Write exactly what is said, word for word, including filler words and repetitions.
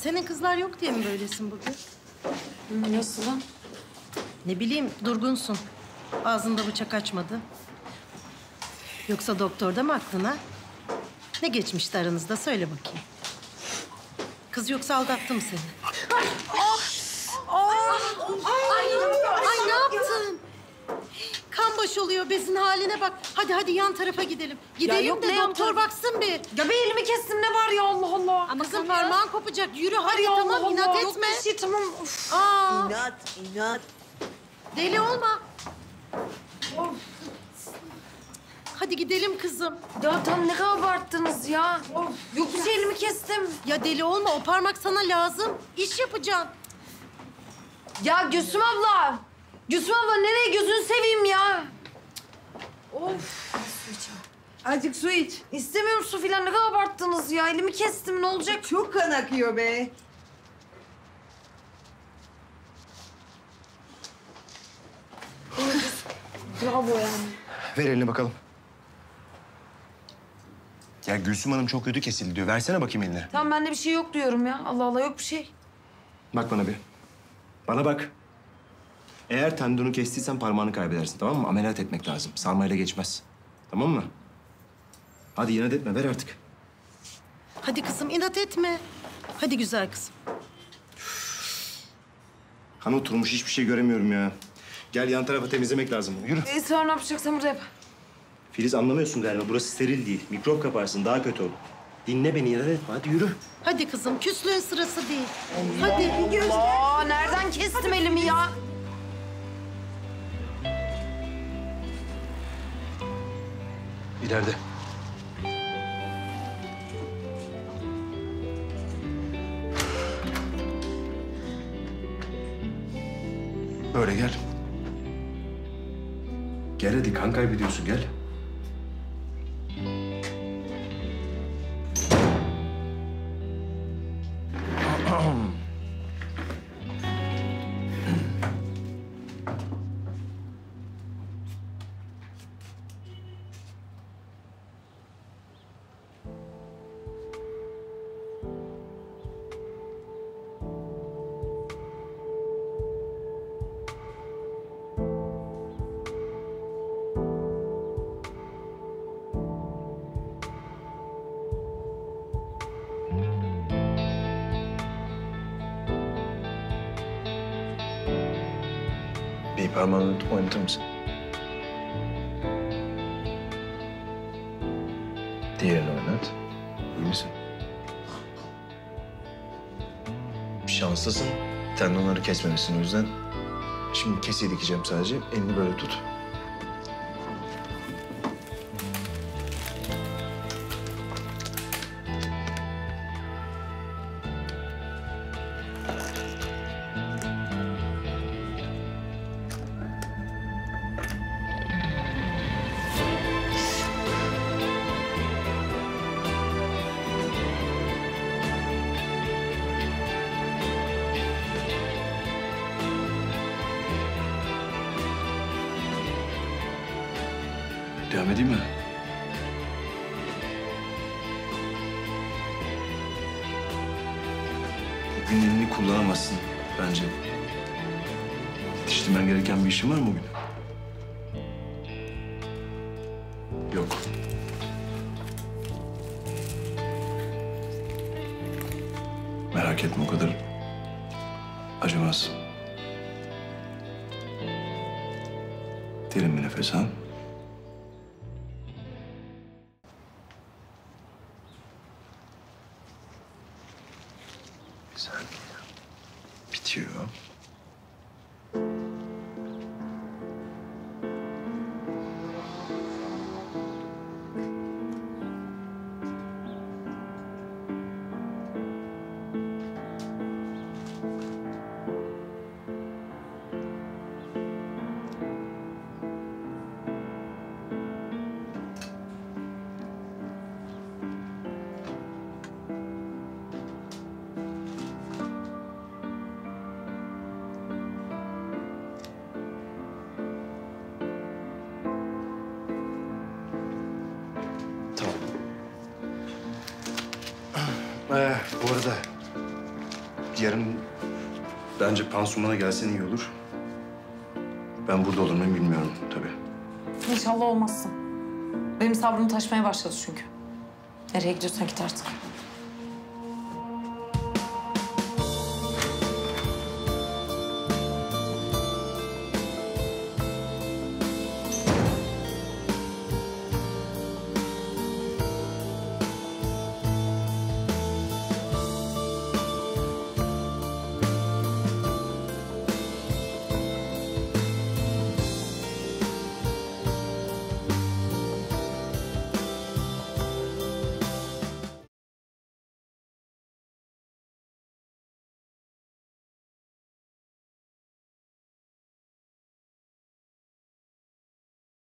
Senin kızlar yok diye mi böylesin bugün? Nasılım? Ne bileyim, durgunsun. Ağzında bıçak açmadı. Yoksa doktorda mı aklına? Ne geçmişti aranızda? Söyle bakayım. Kız yoksa aldattım seni. Ay, ay ne yaptın? Kan baş oluyor, bezin haline bak. Hadi hadi yan tarafa gidelim. Gidelim yok, de ne doktor yan baksın bir. Ya bir elimi kestim ne var ya Allah Allah. Ama kızım parmağın kopacak. Yürü hadi ya tamam Allah inat Allah. etme. Yok bir şey tamam. Of. Aa, İnat, inat. deli olma. Hadi gidelim kızım. Ya tam ne kadar abarttınız ya. Of. Yok bir şey elimi kestim. Ya deli olma, o parmak sana lazım. İş yapacaksın. Ya Gülsüm abla. Gülsüm abla nereye gözünü seveyim ya. Of. Azıcık su iç. İstemiyorum su filan ne kadar abarttınız ya. Elimi kestim ne olacak? Çok kan akıyor be. Bravo yani. Ver elini bakalım. Ya Gülsüm Hanım çok kötü kesildi diyor. Versene bakayım eline. Tamam bende bir şey yok diyorum ya. Allah Allah yok bir şey. Bak bana bir. Bana bak. Eğer tendonu kestiysen parmağını kaybedersin, tamam mı? Ameliyat etmek lazım. Sarmayla geçmez. Tamam mı? Hadi inat etme, ver artık. Hadi kızım inat etme. Hadi güzel kızım. Kan oturmuş, hiçbir şey göremiyorum ya. Gel yan tarafa temizlemek lazım. Yürü. E, sen ne yapacaksan burada yap. Filiz anlamıyorsun galiba. Burası steril değil. Mikrop kaparsın, daha kötü olur. Dinle beni, inat etme. Hadi yürü. Hadi kızım, küslüğün sırası değil. Hadi. Aa nereden kestim elimi ya? İleride. Böyle gel. Gel hadi, kan kaybediyorsun, gel. Bir parmağını oynatır mısın? Diğerini oynat. İyi misin? Şanslısın. Tendonları kesmemişsin o yüzden. Şimdi kesiyi dikeceğim sadece. Elini böyle tut. Devam edeyim mi? Bugün elini kullanamazsın bence. Yetiştirmen gereken bir işin var mı bugün? Yok. Merak etme, o kadar acımaz. Derin bir nefes al. Bir saniye. Bitiyor. Tamam. Ee, bu arada yarın bence pansumana gelsen iyi olur. Ben burada olur muyum bilmiyorum tabii. İnşallah olmazsın. Benim sabrım taşmaya başladı çünkü. Nereye gidiyorsan git artık.